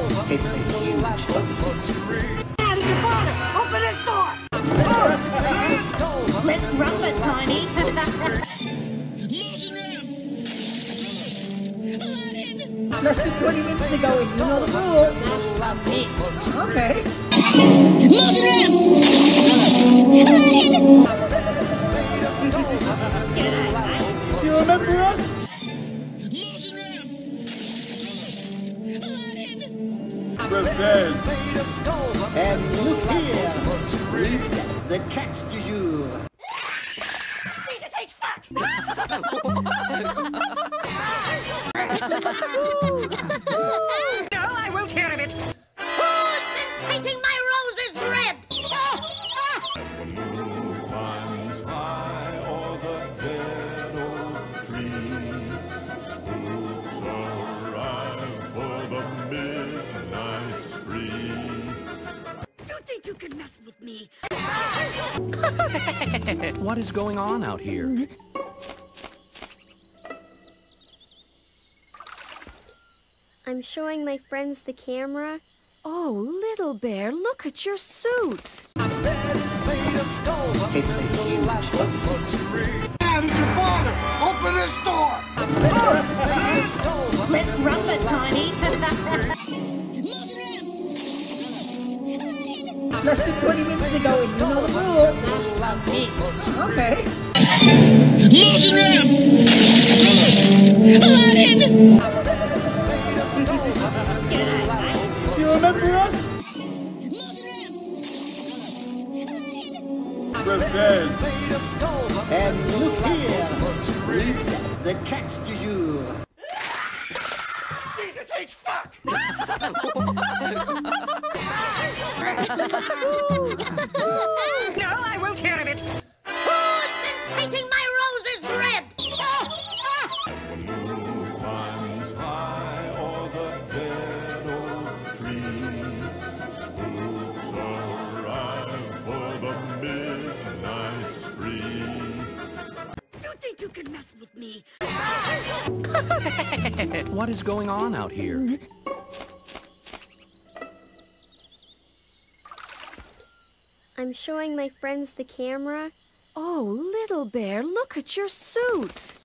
It's a huge Dad, it's your father! Open this door! Let's rumble it, Tiny. Less than 20 minutes to go, and you know the rules. Love me. Okay. You remember us? And look here, we've got the catch du jour. Jesus H. Fuck! No, I won't hear of it. Who's been painting my roses red? The moon climbs high o'er the dead oak tree. Spooks arrive for the midnight spree. You think you can mess with me? What is going on out here? I'm showing my friends the camera. Oh, little bear, look at your suit. It's a huge Dad, it's your father! Open this door! Let's rumble it, Tiny. Less than 20 minutes to go, and you know the rules. Love me. Okay. You remember us? And look here, we've got the catch du jour. Jesus H. Fuck! No, I won't hear of it. Who's been painting my roses red? The moon climbs high o'er the dead oak tree. Spooks arrive for the midnight spree. You think you can mess with me? What is going on out here? I'm showing my friends the camera. Oh, little bear, look at your suit.